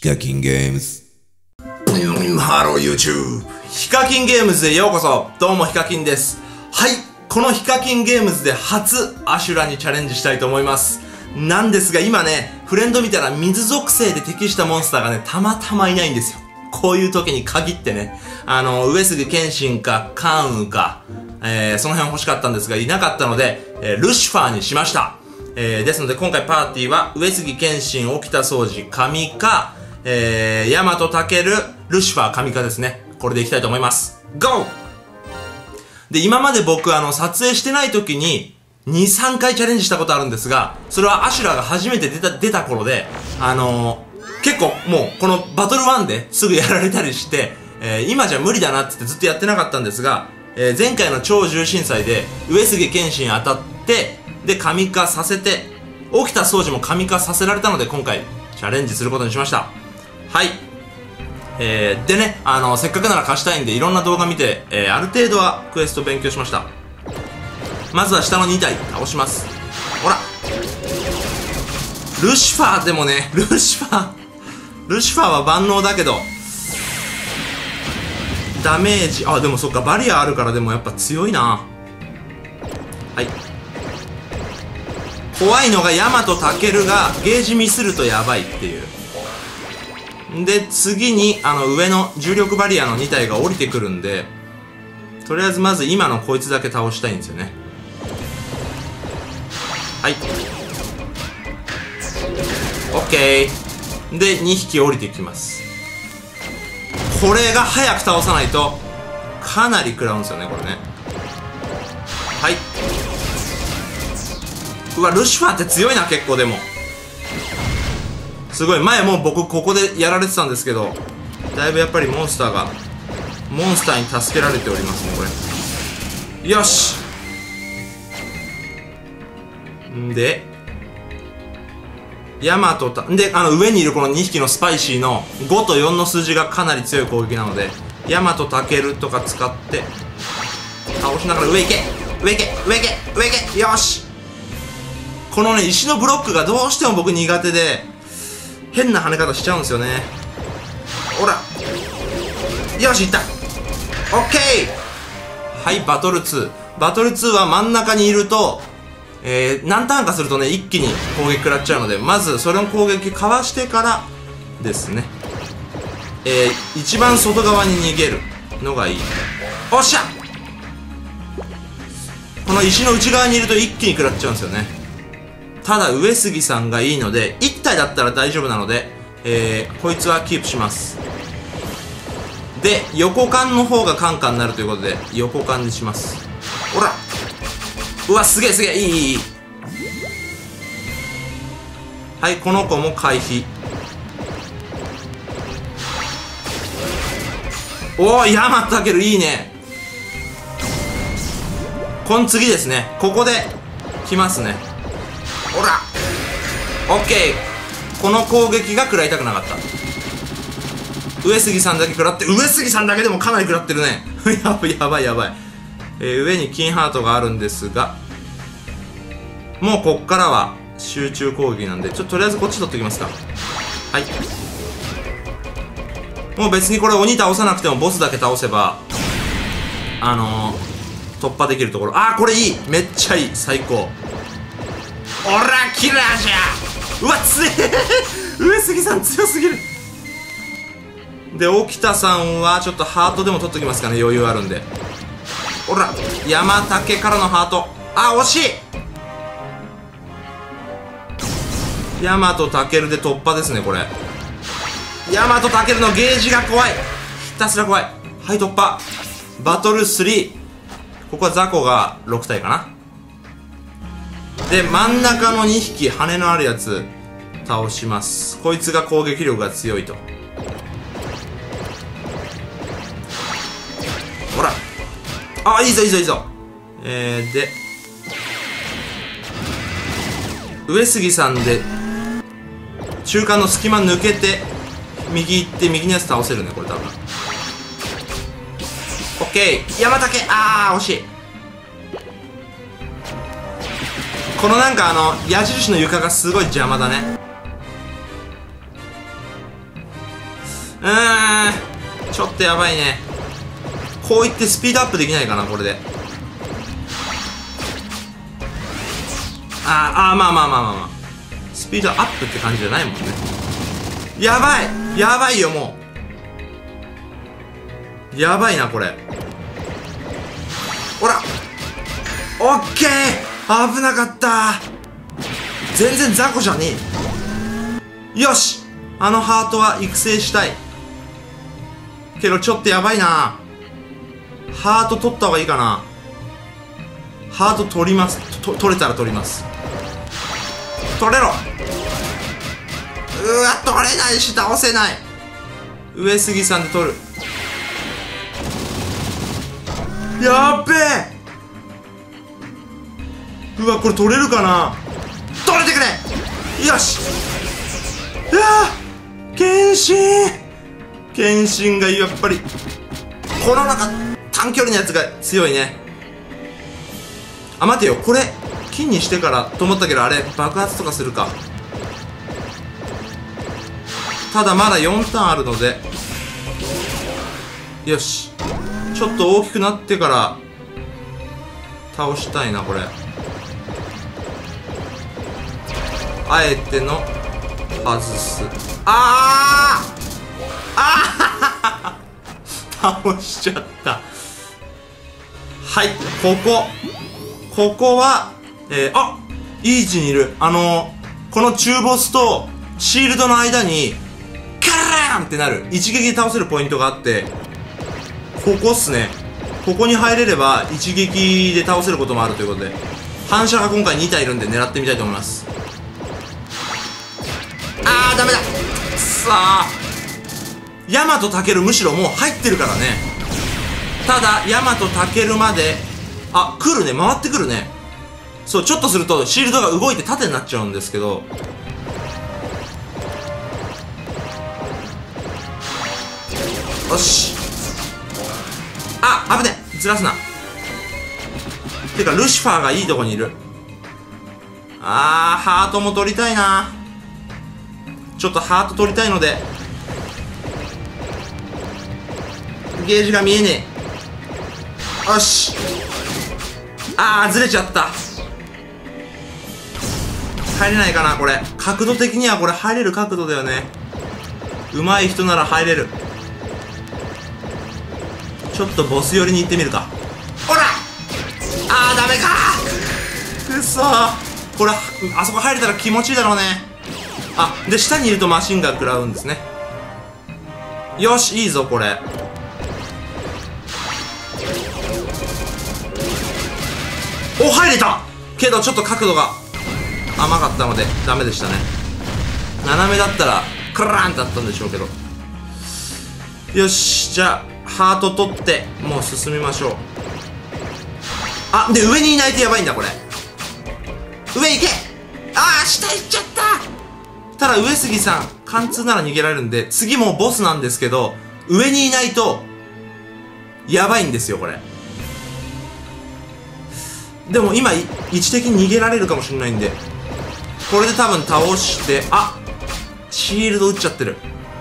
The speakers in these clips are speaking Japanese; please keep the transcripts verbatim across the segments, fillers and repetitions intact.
ヒカキンゲームズ。 ハロー YouTube。ヒカキンゲームズへようこそ。どうもヒカキンです。はい、このヒカキンゲームズで初アシュラにチャレンジしたいと思います。なんですが今ね、フレンド見たら水属性で適したモンスターがね、たまたまいないんですよ。こういう時に限ってね、あの、上杉謙信か、関羽か、えー、その辺欲しかったんですが、いなかったので、えー、ルシファーにしました。えー、ですので今回パーティーは、上杉謙信、沖田総司、上か、えー、大和武、ルシファー、上かですね。これでいきたいと思います。ゴー！で、今まで僕、あの、撮影してない時に、に、さんかいチャレンジしたことあるんですが、それはアシュラが初めて出た、出た頃で、あのー、結構もう、このバトルワンですぐやられたりして、えー、今じゃ無理だなって言ってずっとやってなかったんですが、えー、前回の超重心祭で、上杉謙信当たって、で、神化させて、沖田総司も神化させられたので、今回、チャレンジすることにしました。はい。えー、でね、あの、せっかくなら貸したいんで、いろんな動画見て、えー、ある程度はクエスト勉強しました。まずは下のに体倒します。ほらルシファーでもね、ルシファー、ルシファーは万能だけど、ダメージ、あ、でもそっか、バリアあるからでもやっぱ強いな。はい。怖いのが、大和武がゲージミスるとやばいっていう。で、次に、あの、上の重力バリアのに体が降りてくるんで、とりあえずまず今のこいつだけ倒したいんですよね。はい。オッケー。で、にひき降りてきます。これが早く倒さないと、かなり食らうんですよね、これね。はい。うわ、ルシファーって強いな、結構でも。すごい、前もう僕ここでやられてたんですけど、だいぶやっぱりモンスターが、モンスターに助けられておりますね、これ。よし！んで、ヤマトた、んで、あの上にいるこのにひきのスパイシーのごとよんの数字がかなり強い攻撃なので、ヤマトタケルとか使って、倒しながら上行け！上行け！上行け！上行け！よし！このね、石のブロックがどうしても僕苦手で、変な跳ね方しちゃうんですよね。ほら！よし、いった！オッケー！はい、バトルツー。バトルツーは真ん中にいると、えー、何ターンかするとね、一気に攻撃食らっちゃうので、まずそれの攻撃かわしてからですね。えー、一番外側に逃げるのがいい。おっしゃ！この石の内側にいると一気に食らっちゃうんですよね。ただ上杉さんがいいので、いち体だったら大丈夫なので、えー、こいつはキープします。で、横間の方がカンカンになるということで、横間にします。ほら！うわ、すげえすげえ、いいいいいい。はい、この子も回避。おお、ヤマタケルいいね。この次ですね。ここで来ますね。ほら！オッケー！この攻撃が食らいたくなかった。上杉さんだけ食らって、上杉さんだけでもかなり食らってるね。やばいやばいやばい。えー、上に金ハートがあるんですが、もうこっからは集中攻撃なんで、ちょっととりあえずこっち取っておきますか。はい。もう別にこれ鬼倒さなくてもボスだけ倒せば、あのー、突破できるところ。あー、これいい！めっちゃいい！最高！オラキラーじゃ！うわ、強え上杉さん強すぎる。で、沖田さんはちょっとハートでも取っときますかね、余裕あるんで。ほら、山竹からのハート。あ、惜しい！ヤマトタケルで突破ですね、これ。ヤマトタケルのゲージが怖い！ひたすら怖い。はい、突破。バトルスリー。ここはザコがろく体かな。で、真ん中のにひき羽のあるやつ倒します。こいつが攻撃力が強いと。ほら！あ、いいぞいいぞいいぞ。えー、で、上杉さんで、中間の隙間抜けて、右行って右のやつ倒せるね、これ多分。オッケー！山竹！あー、惜しい。このなんかあの矢印の床がすごい邪魔だね。 うーん、ちょっとやばいね。こういってスピードアップできないかな、これで。あーあー、まあまあまあまあまあ、スピードアップって感じじゃないもんね。やばいやばいよ、もうやばいな、これ。ほら、オッケー、危なかった。全然雑魚じゃねえ。よし、あのハートは育成したいけど、ちょっとやばいな。ハート取った方がいいかな。ハート取ります。と取れたら取ります。取れろ。うわ、取れないし倒せない。上杉さんで取る。やっべえ。うわ、これ取れるかな。取れてくれ。よし。うわ、剣心剣心がやっぱりこの中短距離のやつが強いね。あ、待てよ、これ金にしてからと思ったけど、あれ爆発とかするか。ただまだよんターンあるので、よし、ちょっと大きくなってから倒したいな、これ。あえての外す。あーあー倒しちゃった。はい、ここここは、えー、あ、いい位置にいる。あのー、この中ボスとシールドの間にカラーンってなる一撃で倒せるポイントがあって、ここっすね。ここに入れれば一撃で倒せることもあるということで、反射が今回に体いるんで狙ってみたいと思います。あー、ダメだ。さあ、ヤマトタケルむしろもう入ってるからね。ただヤマトタケルまで、あ、来るね、回ってくるね。そう、ちょっとするとシールドが動いて縦になっちゃうんですけど、よし。あ、危ねえ、ずらすな。てかルシファーがいいとこにいる。あー、ハートも取りたいな。ちょっとハート取りたいので、ゲージが見えねえ。よし。あー、ずれちゃった。入れないかな、これ。角度的にはこれ入れる角度だよね。上手い人なら入れる。ちょっとボス寄りに行ってみるか。ほら、あー、ダメかー。くそー。これあそこ入れたら気持ちいいだろうね。あ、で下にいるとマシンガン食らうんですね。よし、いいぞこれ。お、入れたけどちょっと角度が甘かったのでダメでしたね。斜めだったらクラーンってあったんでしょうけど。よし、じゃあハート取ってもう進みましょう。あ、で上にいないとやばいんだこれ。上行け。あー、下行っちゃった。ただ上杉さん貫通なら逃げられるんで、次もうボスなんですけど、上にいないとやばいんですよこれ。でも今位置的に逃げられるかもしれないんで、これで多分倒して、あ、シールド打っちゃってる。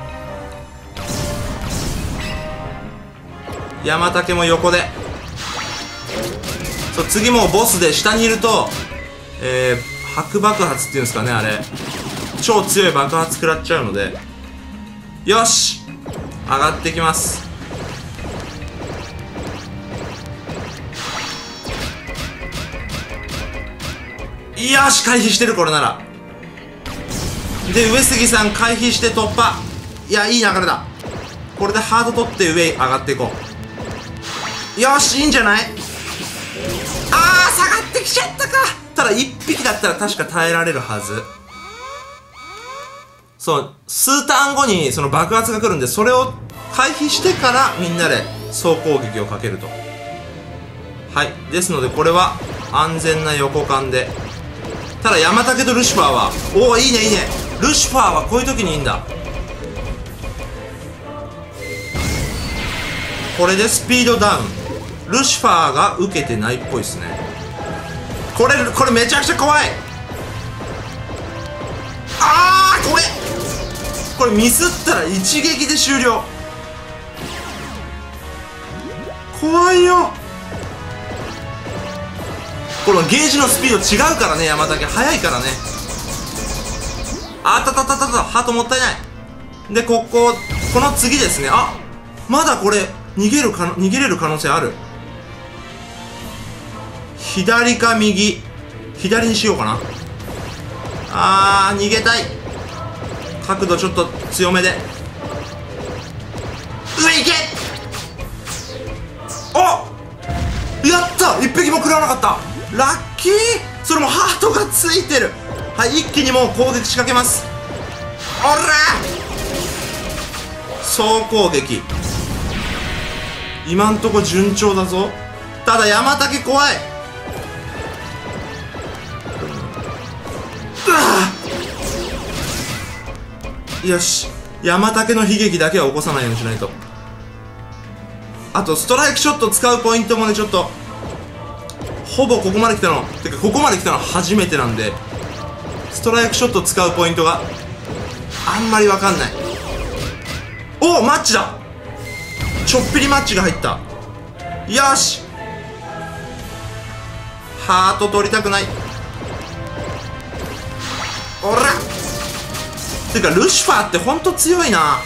山竹も横で、そう、次もうボスで下にいると、えー、白爆発っていうんですかね、あれ超強い爆発食らっちゃうので、よし、上がってきます。よし、回避してるこれなら。で上杉さん回避して突破。いや、いい流れだ。これでハード取って上上がっていこう。よし、いいんじゃない。あー、下がってきちゃったか。ただいっぴきだったら確か耐えられるはず。そう、数ターン後にその爆発が来るんで、それを回避してからみんなで総攻撃をかけると。はい、ですのでこれは安全な横間で。ただ山竹とルシファーは、おお、いいねいいね。ルシファーはこういう時にいいんだ。これでスピードダウン。ルシファーが受けてないっぽいですね。これこれめちゃくちゃ怖い。あー、これここれミスったら一撃で終了。怖いよ。このゲージのスピード違うからね、山竹速いからね。あったたたたた、ハートもったいない。でこここの次ですね。あ、まだこれ逃げるか逃げれる可能性ある。左か右、左にしようかな。あー逃げたい。角度ちょっと強めで上行け。お、やった、一匹も食らわなかった。ラッキー。それもハートがついてる。はい、一気にもう攻撃仕掛けます。おら総攻撃、今んとこ順調だぞ。ただ山竹怖い。うわよし、山竹の悲劇だけは起こさないようにしないと。あとストライクショット使うポイントもね、ちょっとほぼここまで来たのてかここまで来たの初めてなんで、ストライクショット使うポイントがあんまりわかんない。おお、マッチだ。ちょっぴりマッチが入った。よし、ハート取りたくない。おらてかルシファーってほんと強いな。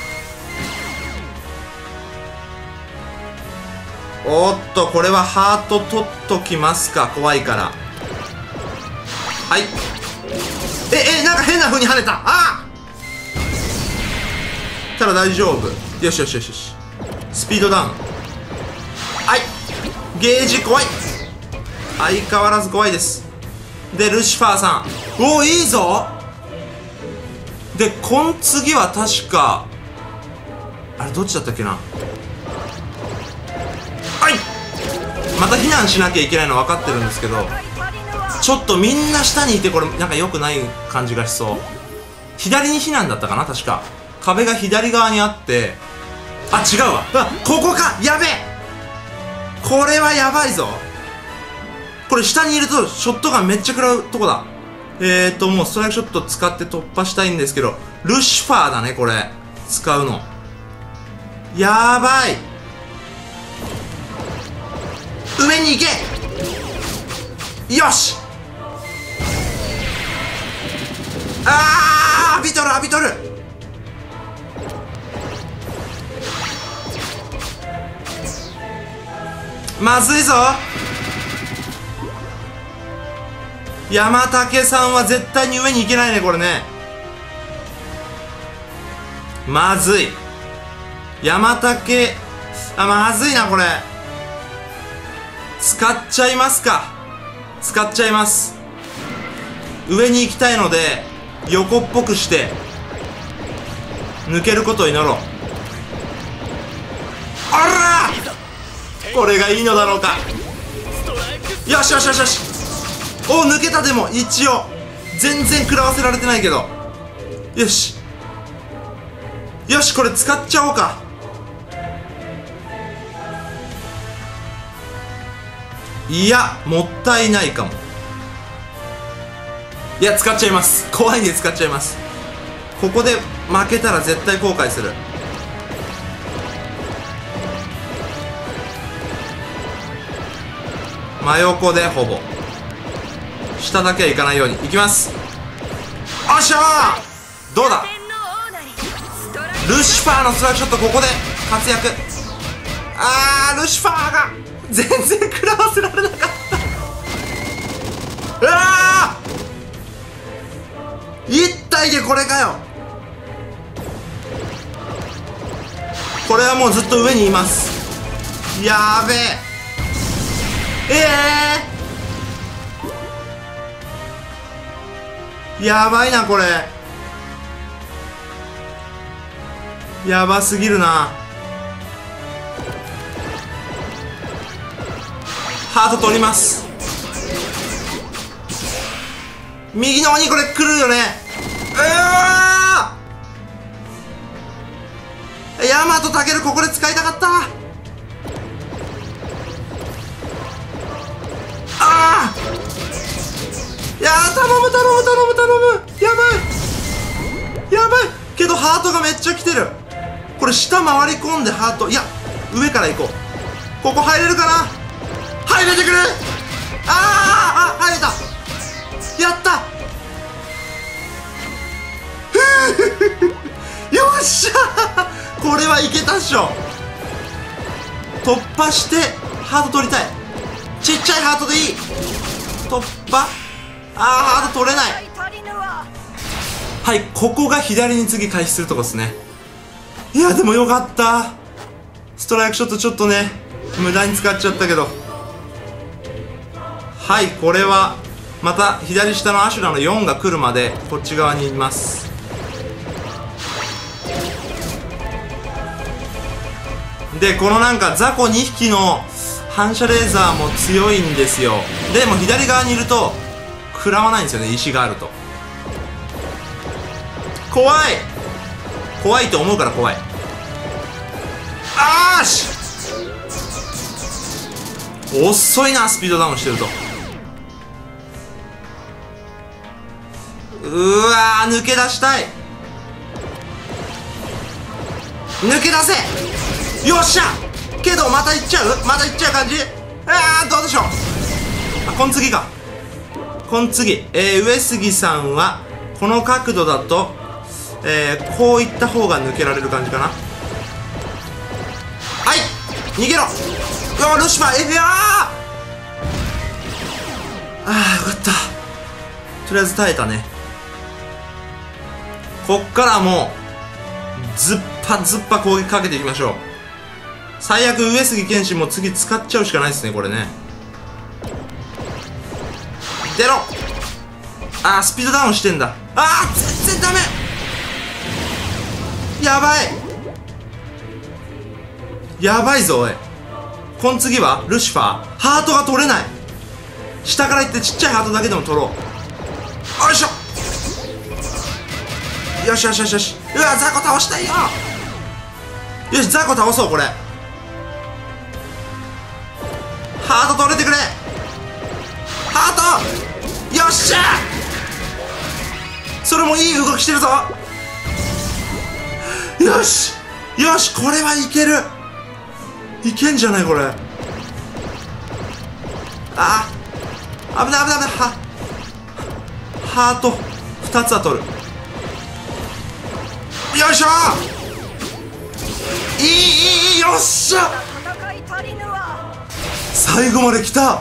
おっと、これはハート取っときますか、怖いから。はい。ええ、なんか変な風に跳ねた。あただ大丈夫。よしよしよしよし、スピードダウン。はい、ゲージ怖い。相変わらず怖いです。でルシファーさん、おおいいぞ。でこん次は確かあれどっちだったっけな。はい、また避難しなきゃいけないの分かってるんですけど、ちょっとみんな下にいてこれなんか良くない感じがしそう。左に避難だったかな、確か壁が左側にあって、あ違うわ、あここか。やべえ、これはやばいぞ。これ下にいるとショットガンめっちゃ食らうとこだ。えーともうストライクショット使って突破したいんですけど、ルシファーだねこれ使うの。やばい、上に行け。よし、あーアビトルアビトル。まずいぞ。山竹さんは絶対に上に行けないねこれね。まずい。山竹、あまずいなこれ。使っちゃいますか。使っちゃいます。上に行きたいので横っぽくして抜けることを祈ろう。あら、これがいいのだろうか。よしよしよしよし、お抜けた。でも一応全然食らわせられてないけど、よしよし、これ使っちゃおうか。いやもったいないかも。いや使っちゃいます。怖いんで使っちゃいます。ここで負けたら絶対後悔する。真横でほぼ下だけは行かないように行きます。おっしゃー、どうだ。ルシファーのストライクショットここで活躍。あールシファーが全然食らわせられなかった。うわー一体でこれかよ。これはもうずっと上にいます。やーべえ。ええー、やばいなこれ。やばすぎるな。ハート取ります。右の鬼これ来るよね。うわー、ヤマトタケルここで使いたかった。あー、いやー頼む頼む頼む頼む。やばいやばいけどハートがめっちゃ来てる。これ下回り込んでハート、いや上から行こう。ここ入れるかな。入れてくれ。あーあ、入れた。やったよっしゃこれはいけたっしょ。突破してハート取りたい。ちっちゃいハートでいい。突破。あーハート取れない。はい、ここが左に次開始するとこですね。いやでもよかった。ストライクショットちょっとね無駄に使っちゃったけど、はい、これはまた左下のアシュラのよんが来るまでこっち側にいます。でこのなんか雑魚にひきの反射レーザーも強いんですよ。でも左側にいると食らわないんですよね、石があると。怖い怖いと思うから怖い。あーし遅いな、スピードダウンしてると。うわー抜け出したい。抜け出せ。よっしゃ。けどまた行っちゃうまた行っちゃう感じ。あーどうでしょう。あ、こん次か。こん次、えー、上杉さんはこの角度だと、えー、こういった方が抜けられる感じかな。はい、逃げろ。うわルシファー、えー、あーあーよかった。とりあえず耐えたね。こっからもうずっぱずっぱ攻撃かけていきましょう。最悪上杉謙信も次使っちゃうしかないですね、これね。出ろ。あースピードダウンしてんだ。あー全然ダメ。やばいやばいぞおい。こん次はルシファー。ハートが取れない。下から行ってちっちゃいハートだけでも取ろう。よいしょ。よしよしよしよし。うわザコ倒したいよ。よしザコ倒そう。これハート取れてくれ。ハートよっしゃ。それもいい動きしてるぞ。よしよし、これはいける。いけんじゃないこれ。あー危ない危ない危ない。はハートふたつは取る。よいしょ。いいいいいいよっしゃ。最後まで来た。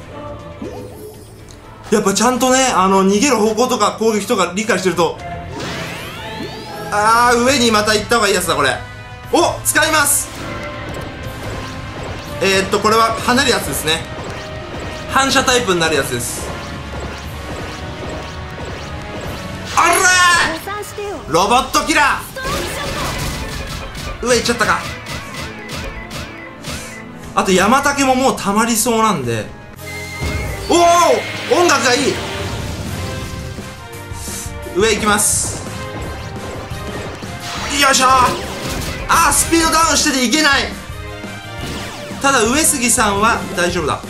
やっぱちゃんとね、あの逃げる方向とか攻撃とか理解してると。あー上にまた行った方がいいやつだこれ。お使います。えー、っとこれは跳ねるやつですね。反射タイプになるやつです。あらーロボットキラー。上行っちゃったか。あと山竹ももうたまりそうなんで。おお音楽がいい。上行きます。よいしょ。あースピードダウンしてていけない。ただ上杉さんは大丈夫だ。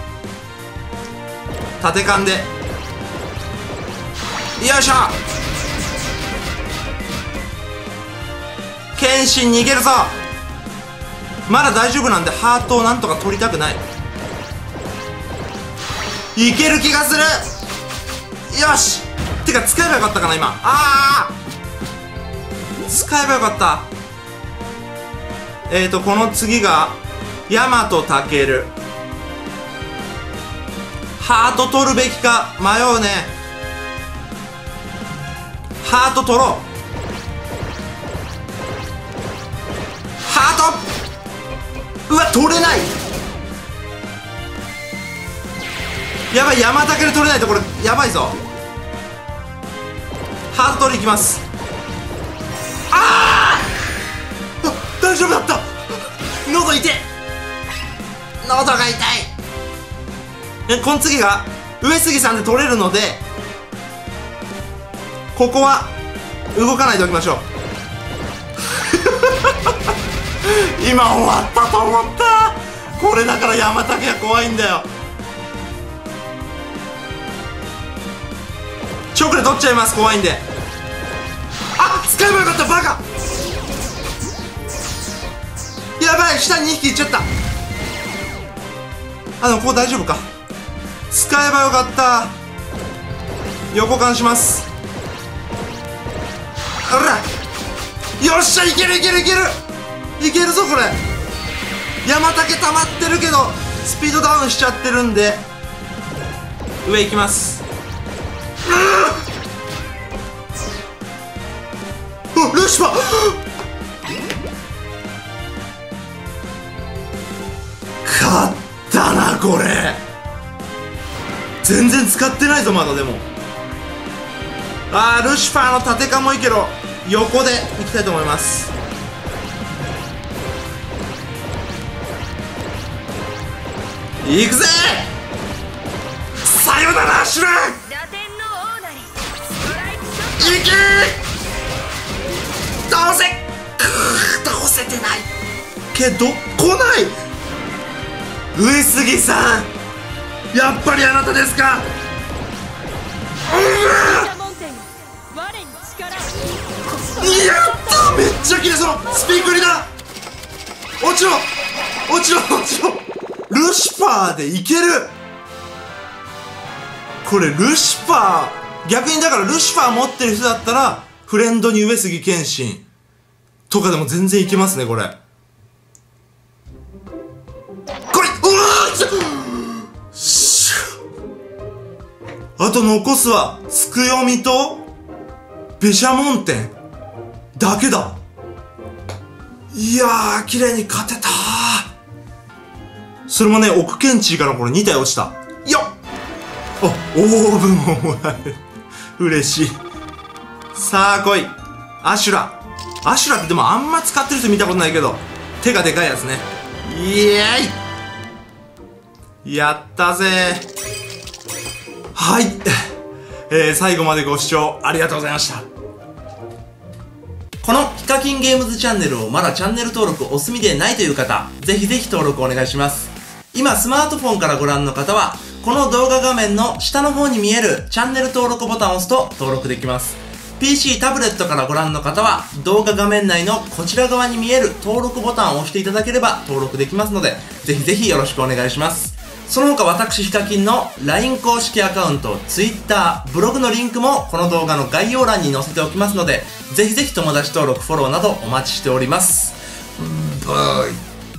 縦勘でよいしょ。謙信逃げるぞ。まだ大丈夫なんでハートをなんとか取りたくない。いける気がする。よし。てか使えばよかったかな今。ああ使えばよかった。えーとこの次が大和武尊。ハート取るべきか迷うね。ハート取ろう。ハートうわ取れない。やばい山竹で取れないとこれやばいぞ。ハート取りいきます。あーあ大丈夫だった。喉痛い。喉が痛い。えこの次が上杉さんで取れるのでここは動かないでおきましょう今終わったと思った。これだから山竹は怖いんだよ。直で取っちゃいます。怖いんであ、使えばよかった、バカ。やばい、下ににひきいっちゃった。あ、でもここ大丈夫か。使えばよかった。横間します。ほら、よっしゃ、いけるいけるいけるいけるぞ。これ山竹溜まってるけどスピードダウンしちゃってるんで上行きます。うわ、ルシファー勝ったな。これ全然使ってないぞまだ。でもあー、ルシファーの縦かもいいけど横で行きたいと思います。行くぜ。さよならアシュラ。行けー。倒せ。くー、倒せてないけど来ない。上杉さん、やっぱりあなたですか。やった、めっちゃ綺麗。そのスピークリだ。落ちろ落ちろ落ちろ。ルシファーでいける。これルシファー、逆にだからルシファー持ってる人だったらフレンドに上杉謙信とかでも全然いけますね。これこれ、うわー、しあと残すはつくよみと毘沙門天だけだ。いやー、綺麗に勝てたー。それもね、奥ケンチーからこれに体落ちたよっ。あ、オーブンをもらえる。嬉しい。さあ来いアシュラ。アシュラってでもあんま使ってる人見たことないけど手がでかいやつね。イエーイ、やったぜ。はい、えー、最後までご視聴ありがとうございました。このヒカキンゲームズチャンネルをまだチャンネル登録お済みでないという方、ぜひぜひ登録お願いします。今スマートフォンからご覧の方はこの動画画面の下の方に見えるチャンネル登録ボタンを押すと登録できます。 ピーシー タブレットからご覧の方は動画画面内のこちら側に見える登録ボタンを押していただければ登録できますので、ぜひぜひよろしくお願いします。その他私ヒカキンの ライン 公式アカウント、Twitter、ブログのリンクもこの動画の概要欄に載せておきますので、ぜひぜひ友達登録、フォローなどお待ちしております。バイ。